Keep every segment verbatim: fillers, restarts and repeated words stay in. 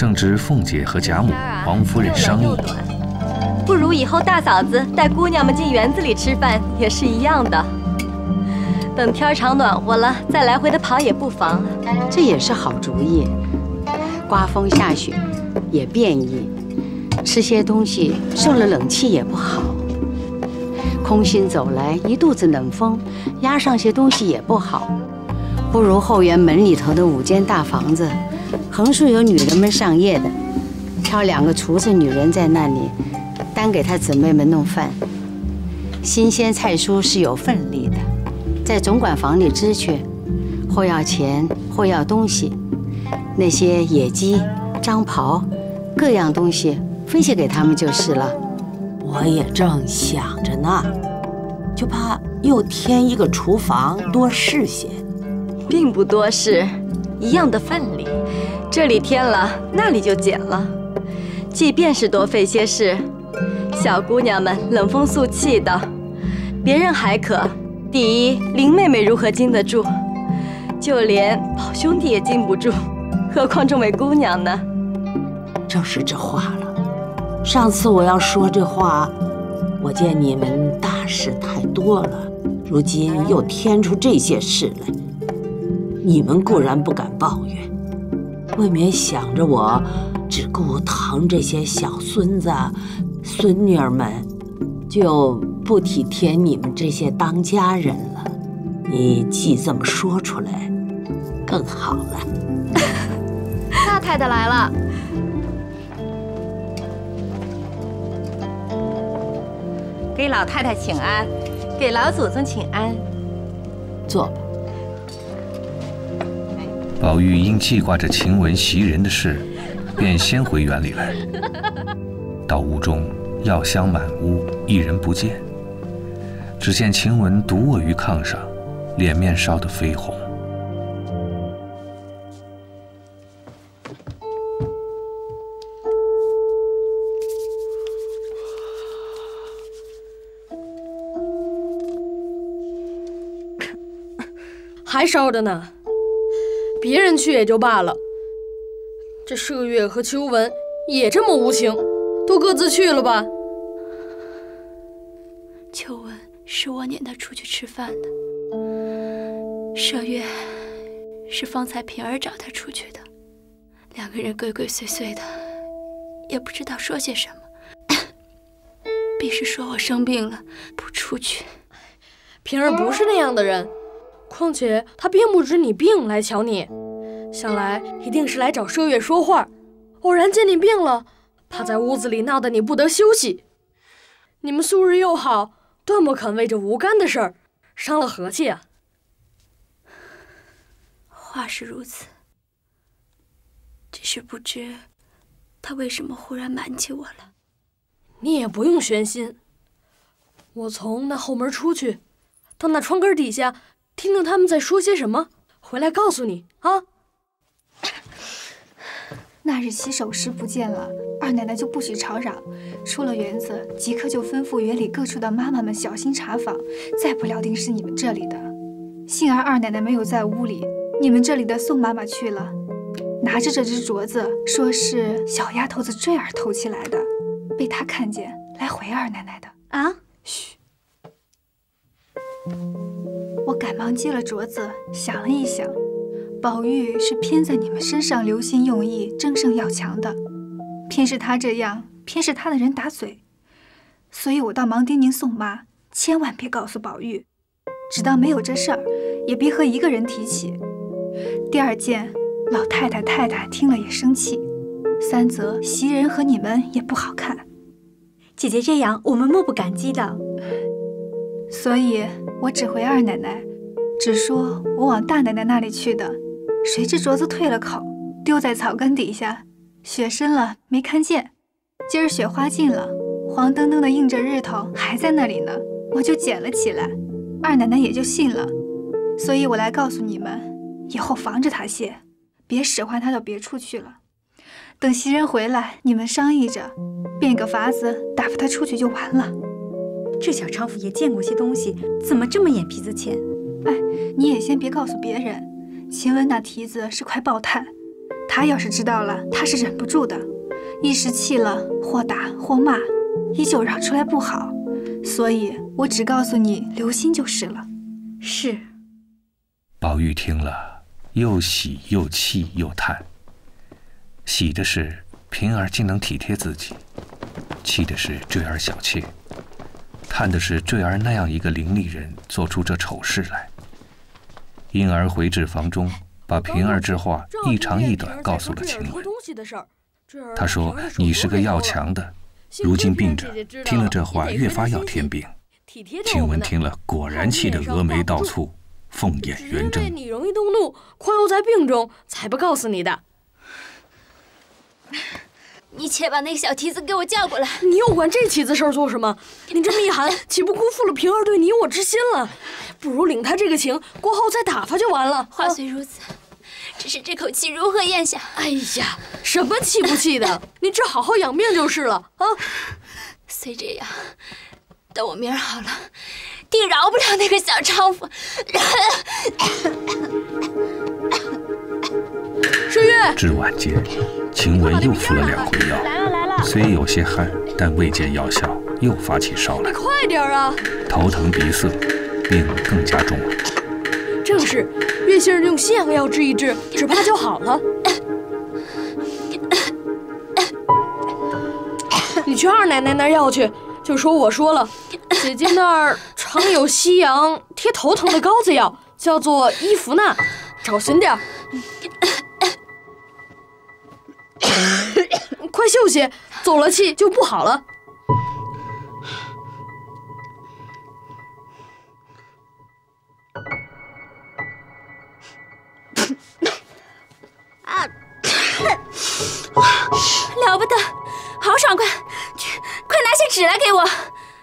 正值凤姐和贾母、王夫人商议， 不如以后大嫂子带姑娘们进园子里吃饭也是一样的。等天长暖和了，再来回的跑也不妨。 这也是好主意。刮风下雪也便宜，吃些东西受了冷气也不好。空心走来，一肚子冷风，压上些东西也不好。不如后园门里头的五间大房子，横竖有女人们上夜的，挑两个厨子女人在那里，单给她姊妹们弄饭。新鲜菜蔬是有份例的，在总管房里支去，或要钱，或要东西。那些野鸡、张袍，各样东西分些给他们就是了。 我也正想着呢，就怕又添一个厨房，多事些。 并不多事，一样的份例，这里添了，那里就减了。即便是多费些事，小姑娘们冷风肃气的，别人还可。第一，林妹妹如何经得住？就连宝兄弟也经不住，何况这位姑娘呢？ 正是这话了。上次我要说这话，我见你们大事太多了，如今又添出这些事来，你们固然不敢抱怨，未免想着我只顾疼这些小孙子、孙女儿们，就不体贴你们这些当家人了。你既这么说出来，更好了。 大太太来了。 给老太太请安，给老祖宗请安。 坐吧。 宝玉因记挂着晴雯袭人的事，便先回园里来。到屋中，药香满屋，一人不见。只见晴雯独卧于炕上，脸面烧得绯红。 还烧着呢，别人去也就罢了，这麝月和秋纹也这么无情，都各自去了吧。 秋纹是我撵他出去吃饭的，麝月是方才平儿找他出去的，两个人鬼鬼祟祟的，也不知道说些什么，必是说我生病了不出去。 平儿不是那样的人，况且他并不知你病来瞧你，想来一定是来找麝月说话，偶然见你病了，他在屋子里闹得你不得休息。你们素日又好，断不肯为这无干的事儿伤了和气啊。 话是如此，只是不知他为什么忽然瞒起我了。 你也不用悬心，我从那后门出去，到那窗根底下听听他们在说些什么，回来告诉你啊。 那日洗手时不见了，二奶奶就不许吵嚷，出了园子即刻就吩咐园里各处的妈妈们小心查访，再不料定是你们这里的。幸而二奶奶没有在屋里，你们这里的宋妈妈去了，拿着这只镯子，说是小丫头子坠儿偷起来的，被她看见来回二奶奶的。 啊？ 嘘。我赶忙接了镯子，想了一想，宝玉是偏在你们身上留心用意，争胜要强的，偏是他这样，偏是他的人打嘴，所以我倒忙叮咛宋妈，千万别告诉宝玉，只当没有这事儿，也别和一个人提起。第二件，老太太太太听了也生气；三则，袭人和你们也不好看。 姐姐这样，我们莫不感激的。 所以我只回二奶奶，只说我往大奶奶那里去的，谁知镯子退了口，丢在草根底下，雪深了没看见。今儿雪花尽了，黄澄澄的映着日头还在那里呢，我就捡了起来，二奶奶也就信了。所以我来告诉你们，以后防着她些，别使唤她到别处去了。等袭人回来，你们商议着，变个法子打发她出去就完了。 这小娼妇也见过些东西，怎么这么眼皮子浅？ 哎，你也先别告诉别人，晴雯那蹄子是块爆炭， 他要是知道了，他是忍不住的，一时气了，或打或骂，依旧嚷出来不好。所以我只告诉你留心就是了。 是。 宝玉听了，又喜又气又叹。喜的是平儿竟能体贴自己，气的是坠儿小妾，叹的是坠儿那样一个伶俐人做出这丑事来。因而回至房中，把平儿之话一长一短告诉了晴雯。他说：“你是个要强的，如今病着，听了这话越发要添病。”晴雯听了，果然气得峨眉倒蹙，凤眼圆睁。 你容易动怒，况又在病中，才不告诉你的。 你且把那个小蹄子给我叫过来。 你又管这起子事儿做什么？你这密函岂不辜负了平儿对你我之心了？不如领他这个情，过后再打发就完了。 话虽如此，只是这口气如何咽下？ 哎呀，什么气不气的？你只好好养病就是了啊！ 虽这样，等我明儿好了，定饶不了那个小娼妇。 麝月， 至晚间，晴雯又服了两回药，虽有些汗，但未见药效，又发起烧来。 你快点啊！ 头疼鼻塞，病更加重了。 正是，月杏儿用西洋药治一治，只怕就好了。你去二奶奶那儿要去，就说我说了，姐姐那儿常有西洋贴头疼的膏子药，叫做伊芙娜，找寻点儿。快休息，走了气就不好了。 啊！了不得，好爽快！快拿些纸来给我。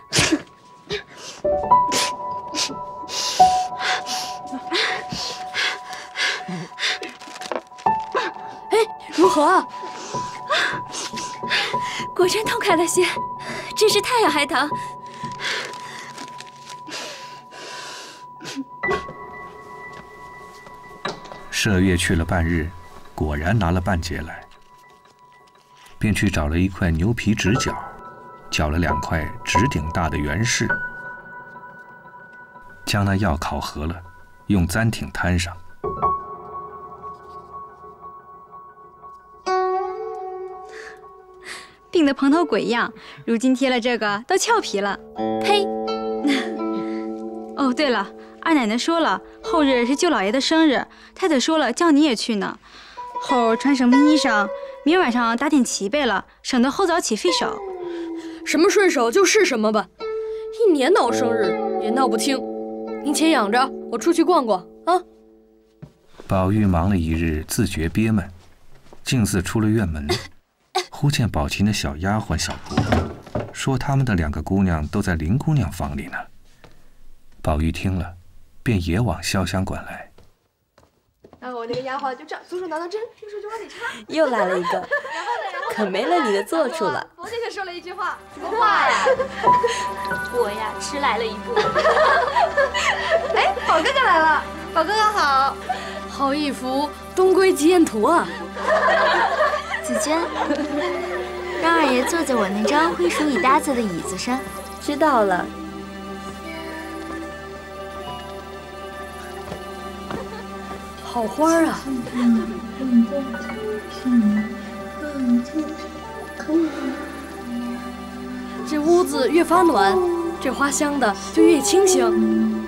哎，如何啊？ 果真痛快了些，真是太有孩糖。 麝月去了半日，果然拿了半截来，便去找了一块牛皮直角，绞了两块指顶大的圆柿，将那药烤合了，用簪挺摊上。 病得蓬头鬼样，如今贴了这个都俏皮了。 呸！ 哦，对了，二奶奶说了，后日是舅老爷的生日，太太说了叫你也去呢。后穿什么衣裳，明晚上打点齐备了，省得后早起费手。 什么顺手就是什么吧，一年闹生日也闹不清。您且养着，我出去逛逛啊。 宝玉忙了一日，自觉憋闷，径自出了院门。忽见宝琴的小丫鬟小婆说他们的两个姑娘都在林姑娘房里呢。宝玉听了，便也往潇湘馆来。 然后我那个丫鬟就这样，左手拿到针，右手就往里插。 又来了一个，可没了你的做处了。 冯姐可说了一句话，什么话呀？ 我呀，迟来了一步。 哎，宝哥哥来了，宝哥哥好。 好一幅东归极艳图啊！ 紫娟，让二爷坐在我那张灰鼠椅搭子的椅子上。 知道了。 好花啊！这屋子越发暖，这花香的就越清香。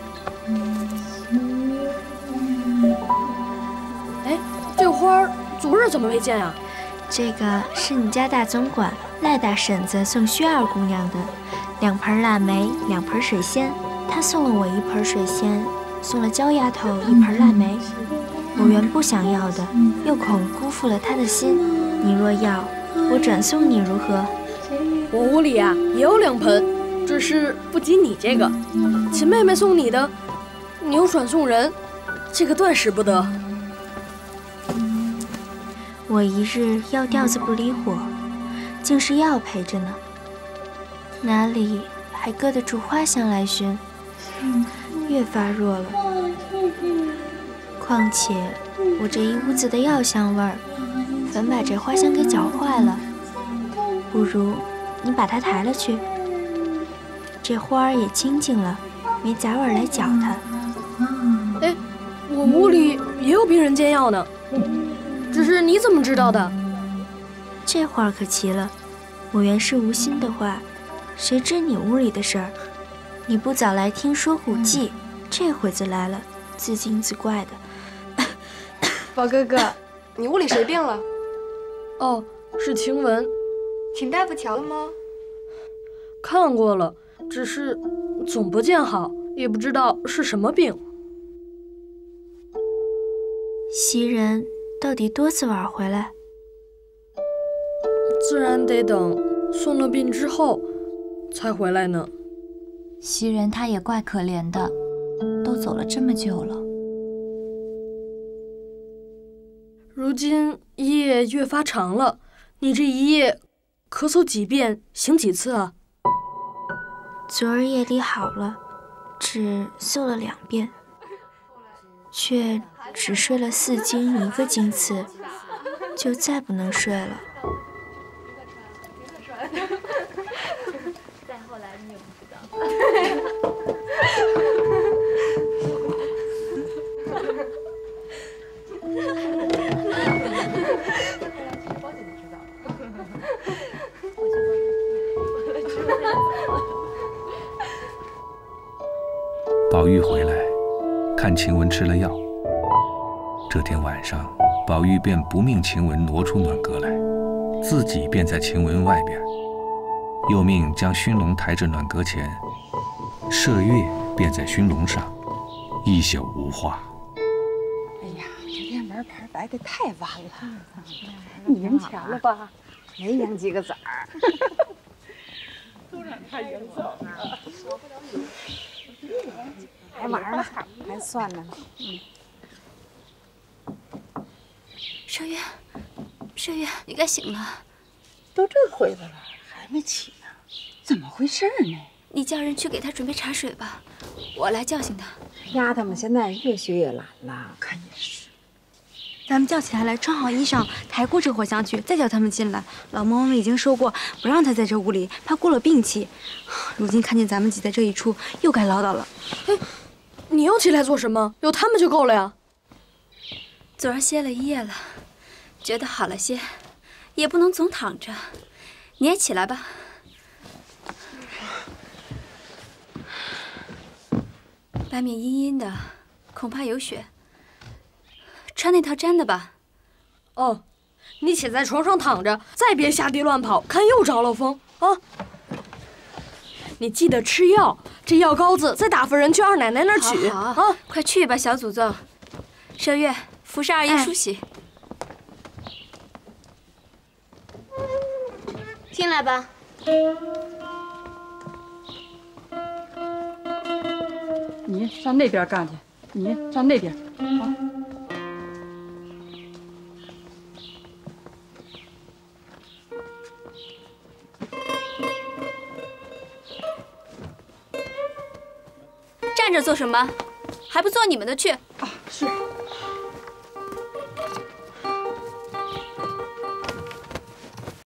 哎，这花昨日怎么没见啊？ 这个是你家大总管赖大婶子送薛二姑娘的，两盆腊梅，两盆水仙。她送了我一盆水仙，送了焦丫头一盆腊梅。我原不想要的，又恐辜负了她的心。你若要，我转送你如何？ 我屋里啊也有两盆，只是不及你这个。秦妹妹送你的，你又转送人，这个断使不得。 我一日要调子不离火，竟是药陪着呢，哪里还搁得住花香来寻？越发弱了。况且我这一屋子的药香味儿， 本把这花箱给搅坏了，不如你把它抬了去。这花儿也清净了，没杂味来搅它。 哎，我屋里也有病人煎药呢，只是你怎么知道的？ 这话可奇了，我原是无心的话，谁知你屋里的事儿？你不早来听说虎记，这会子来了，自惊自怪的。 宝哥哥，你屋里谁病了？ 哦，是晴雯。 请大夫瞧了吗？ 看过了，只是总不见好，也不知道是什么病。 袭人到底多次晚回来？ 自然得等送了病之后才回来呢。 袭人她也怪可怜的，都走了这么久了。 如今夜越发长了，你这一夜咳嗽几遍，醒几次啊？ 昨儿夜里好了，只嗽了两遍，却只睡了四更一个经次，就再不能睡了。 再后来你也不知道。 宝玉回来，看晴雯吃了药。这天晚上，宝玉便不命晴雯挪出暖阁来，自己便在晴雯外边，又命将熏笼抬至暖阁前，麝月便在熏笼上，一宿无话。 哎呀，这天门牌摆得太晚了，你赢钱了吧？没赢几个子儿。都让他赢走了。还玩呢，还算呢。嗯。 麝月，麝月，你该醒了。 都这会子了，还没起呢，怎么回事呢？ 你叫人去给他准备茶水吧，我来叫醒他。 丫头们现在越学越懒了，看也是。 咱们叫起他来，穿好衣裳，抬过这火箱去，再叫他们进来。老嬷嬷已经说过，不让他在这屋里，怕过了病气。如今看见咱们挤在这一处，又该唠叨了。 哎，你又起来做什么？有他们就够了呀。 昨儿歇了一夜了，觉得好了些，也不能总躺着。你也起来吧。外面阴阴的，恐怕有雪。穿那套毡的吧。 哦，你且在床上躺着，再别瞎地乱跑，看又着了风啊！你记得吃药，这药膏子再打发人去二奶奶那儿取。 好好啊，快去吧，小祖宗。麝月，服侍二爷梳洗。 进来吧。 你上那边干去，你上那边啊。 站着做什么？还不做你们的去！ 啊，